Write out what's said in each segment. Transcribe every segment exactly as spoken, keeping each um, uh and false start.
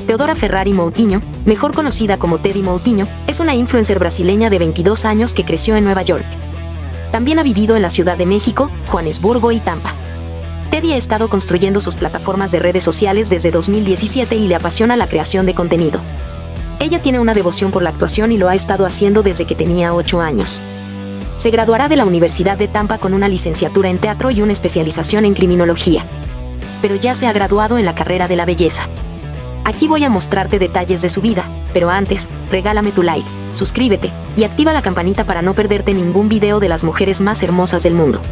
Teodora Ferrari Moutinho, mejor conocida como Teddy Moutinho, es una influencer brasileña de veintidós años que creció en Nueva York. También ha vivido en la Ciudad de México, Johannesburgo y Tampa. Teddy ha estado construyendo sus plataformas de redes sociales desde dos mil diecisiete y le apasiona la creación de contenido. Ella tiene una devoción por la actuación y lo ha estado haciendo desde que tenía ocho años. Se graduará de la Universidad de Tampa con una licenciatura en teatro y una especialización en criminología. Pero ya se ha graduado en la carrera de la belleza. Aquí voy a mostrarte detalles de su vida, pero antes, regálame tu like, suscríbete y activa la campanita para no perderte ningún video de las mujeres más hermosas del mundo.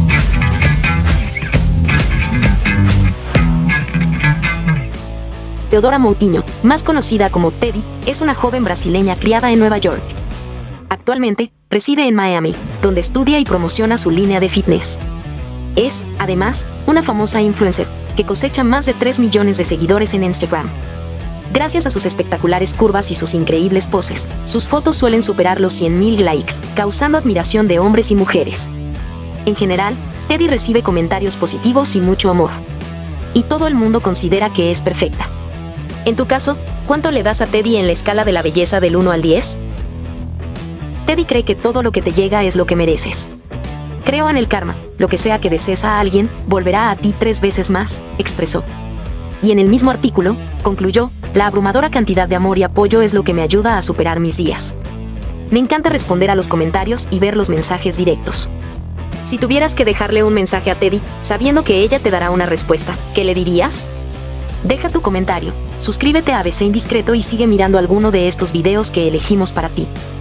Teodora Moutinho, más conocida como Teddy, es una joven brasileña criada en Nueva York. Actualmente, reside en Miami, donde estudia y promociona su línea de fitness. Es, además, una famosa influencer, que cosecha más de tres millones de seguidores en Instagram. Gracias a sus espectaculares curvas y sus increíbles poses, sus fotos suelen superar los cien mil likes, causando admiración de hombres y mujeres. En general, Teddy recibe comentarios positivos y mucho amor. Y todo el mundo considera que es perfecta. En tu caso, ¿cuánto le das a Teddy en la escala de la belleza del uno al diez? Teddy cree que todo lo que te llega es lo que mereces. Creo en el karma, lo que sea que desees a alguien, volverá a ti tres veces más, expresó. Y en el mismo artículo, concluyó, la abrumadora cantidad de amor y apoyo es lo que me ayuda a superar mis días. Me encanta responder a los comentarios y ver los mensajes directos. Si tuvieras que dejarle un mensaje a Teddy, sabiendo que ella te dará una respuesta, ¿qué le dirías? Deja tu comentario, suscríbete a A B C Indiscreto y sigue mirando alguno de estos videos que elegimos para ti.